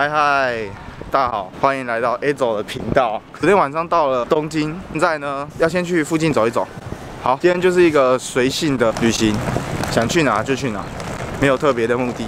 嗨嗨，大家好，欢迎来到 A 走的频道。昨天晚上到了东京，现在呢要先去附近走一走。好，今天就是一个随性的旅行，想去哪就去哪，没有特别的目的。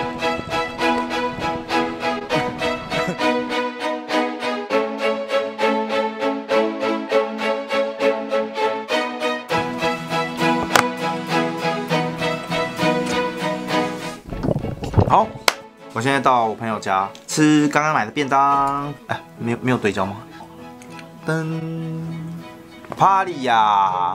好，我现在到我朋友家吃刚刚买的便当。哎，没有对焦吗？噔，パリヤ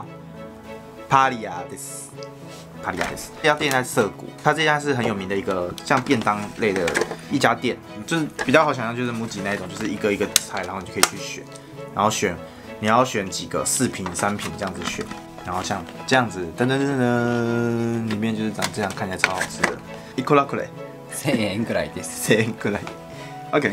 です。パリヤです。这家店在涩谷，它这家是很有名的一个像便当类的一家店，就是比较好想象，就是母吉那一种，就是一个一个菜，然后你就可以去选，然后你要选几个4品、3品这样子选，然后像这样子，噔噔噔噔噔，里面就是长这样，看起来超好吃的。いくらくらい 1000円くらいです。 1000円くらい。OK。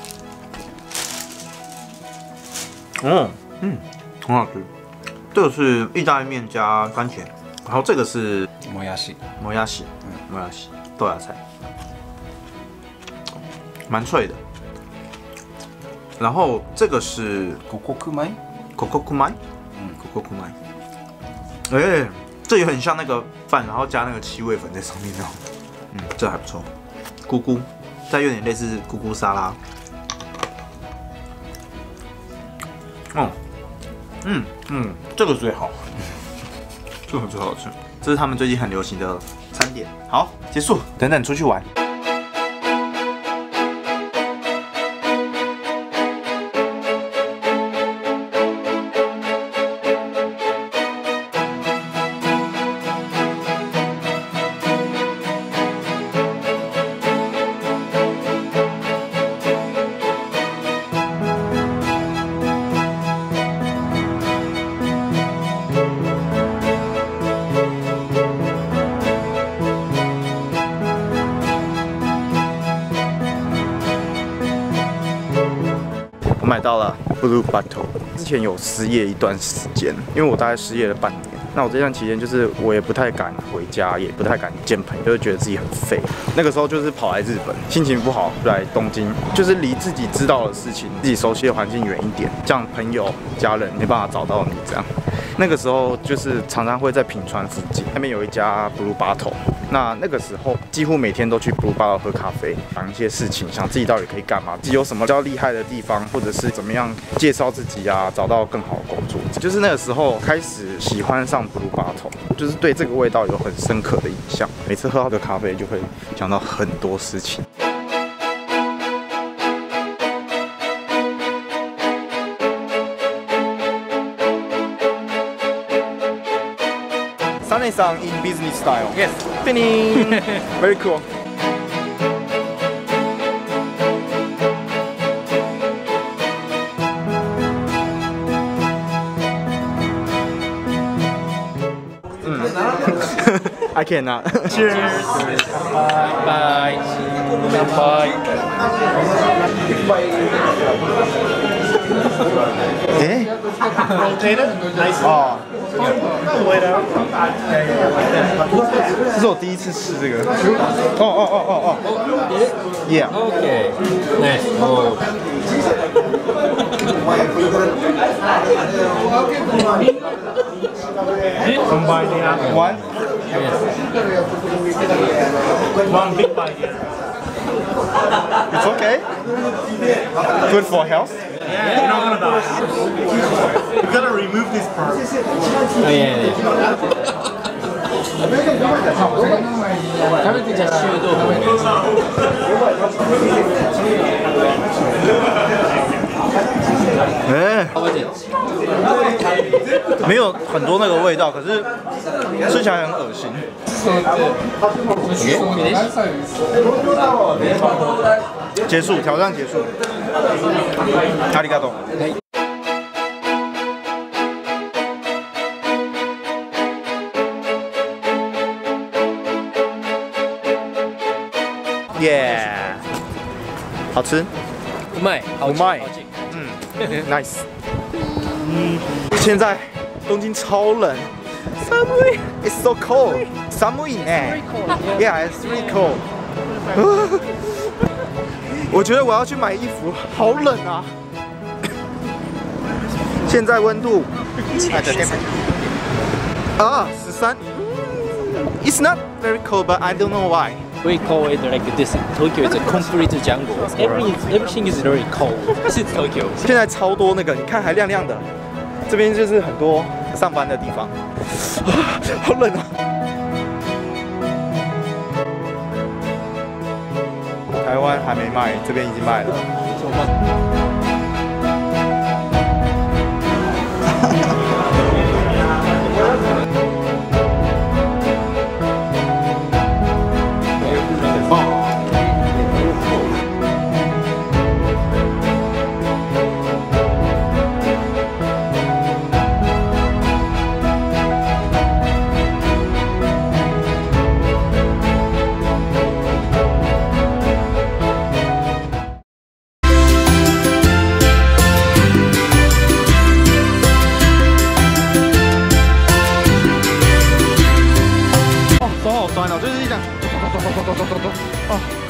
很好吃。这个是意大利面加番茄，然后这个是もやし豆芽菜，蛮脆的。然后这个是五穀米， ココ米，哎，这也很像那个饭，然后加那个七味粉在上面那种。这还不错。菇菇，再有点类似菇菇沙拉。这个最好，这个最好吃。这是他们最近很流行的餐点。好，结束，等等出去玩。我买到了 Blue Bottle， 之前有失业一段时间，因为我大概失业了半年。那我这段期间就是我也不太敢回家，也不太敢见朋友，就是觉得自己很废。那个时候就是跑来日本，心情不好就来东京，就是离自己知道的事情、自己熟悉的环境远一点，这样朋友、家人没办法找到你这样。那个时候就是常常会在品川附近，那边有一家 Blue Bottle。那个时候几乎每天都去 Blue Bottle 喝咖啡，讲一些事情，想自己到底可以干嘛，自己有什么比较厉害的地方，或者是怎么样介绍自己啊，找到更好的工作。就是那个时候开始喜欢上 Blue Bottle， 就是对这个味道有很深刻的印象。每次喝到这咖啡就会想到很多事情。Sane-san in business style. Yes. Ding. Very cool. I cannot. Cheers. Bye. Bye. 哎 Rotated? Nice. 哦， Wait out. 这是我第一次试这个。哦。Yeah. Okay. Nice. Oh. Combine the apple. One. One big bite. It's okay. Good for health. Yeah, you're not gonna die. You gotta remove this part. Oh, yeah. 食べてじゃあ臭豆腐。 没有很多那个味道，可是吃起来很恶心。结束，挑战结束。ありがとう。耶，好吃， うまい。 うまい。nice。现在东京超冷。寒い。It's so cold. 寒いね。Yeah, it's really cold. 我觉得我要去买衣服，好冷啊！现在温度13。It's not very cold, but I don't know why. We call it like this. Tokyo is a complete jungle. Everything is very cold. This is Tokyo. 现在超多那个，你看还亮亮的，这边就是很多上班的地方，好冷啊！台湾还没卖，这边已经卖了。手好酸哦，就是这样，啊。